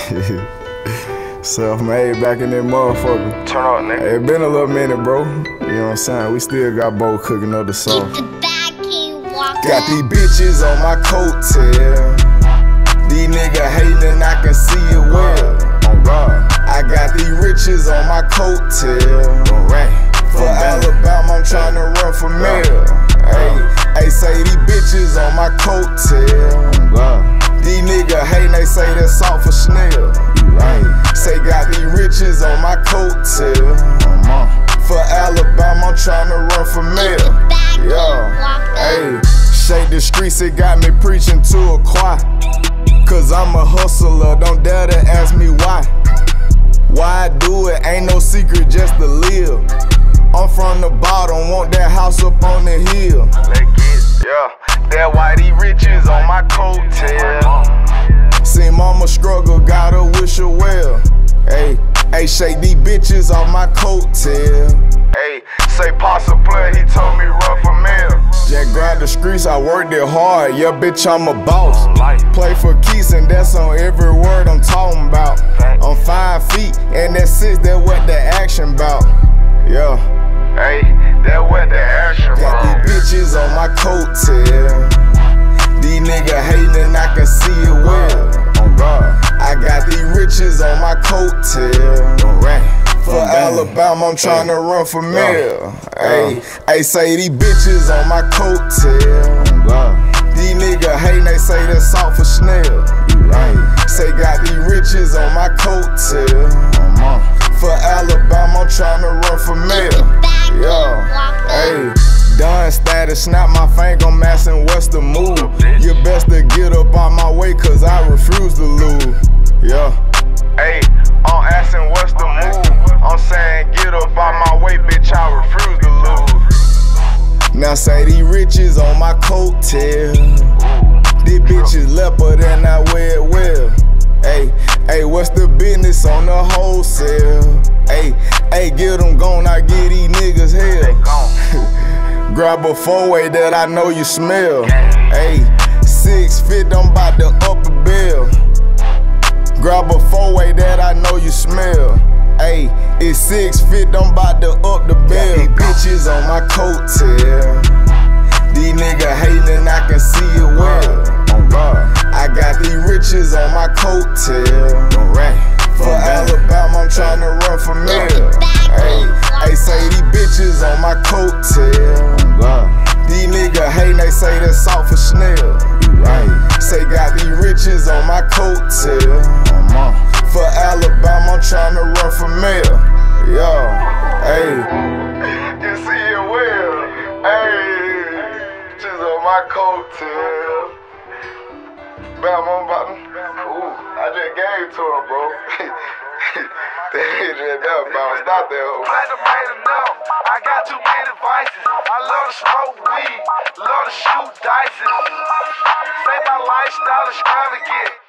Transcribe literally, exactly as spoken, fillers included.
Self-made back in that motherfucker. Turn on, nigga. Hey, it been a little minute, bro. You know what I'm saying? We still got Bo cooking up the sauce. Got these bitches on my coattail. These niggas hating, I can see it well. On God. I got these riches on my coattail. For Alabama, I'm tryna run for mayor. Hey, hey, say these bitches on my coattail. These niggas hating, they say that's salt for snail. Say got these riches on my coattail. For Alabama, I'm tryna run for mayor. Yeah, hey, shake the streets, it got me preaching to a choir. Cause I'm a hustler, don't dare to ask me why. Why I do it, ain't no secret, just to live. I'm from the bottom, want that house up on the hill. Let's get it. Yeah, that why these riches on my coattail. See mama struggle, gotta wish her well. Hey, hey, shake these bitches off my coattail. Hey, say Posse play, he told me run for mayor. Just grab the streets, I worked it hard, yeah bitch I'm a boss. Life. Play for keys and that's on every word I'm talking about. I'm five feet and that's six, that's what the action bout. Yeah. Hey, that what the action Got bro. these bitches on my coattail. These niggas hating, I can see it well. On God. I got these riches on my coattail. For Alabama, I'm tryna run for mayor. Hey, hey, say these bitches on my coattail. These niggas hating, they say that's salt for snail. Say got these riches on my coattail. For Alabama, I'm tryna run for mayor. Yeah, hey, done status, snap my finger, I'm asking what's the move. You best to get up on my way, cause I refuse to lose. Yeah. Hey, I'm asking what's the move. I'm saying get up on my way, bitch, I refuse to lose. Now say these riches on my coattail. These bitches leopard and I wear it well. Hey, hey, what's the business on the wholesale? Hey, hey, get them gone, I get these niggas hell. Grab a four-way that I know you smell. Hey, six feet, I'm about to up a bill. Grab a four-way that I know you smell. Hey, it's six feet, I'm about to up the bill. These bitches on my coattail. These niggas hating, I can see it well. I got these riches on my coattail. For Alabama, I'm tryna run for mayor. Hey, hey, say these bitches on my coattail. These niggas hating, they say that's salt for snail. Say got these riches on my coattail. For Alabama, I'm tryna run for mayor. Yo, hey. You see it well. Hey, just on my coattail. Bam, I'm about to. Ooh, I just gave to him, bro. They just that bounced out there. Platinum ain't enough. I got too many vices. I love to smoke weed, love to shoot dice. Say my lifestyle extravagant.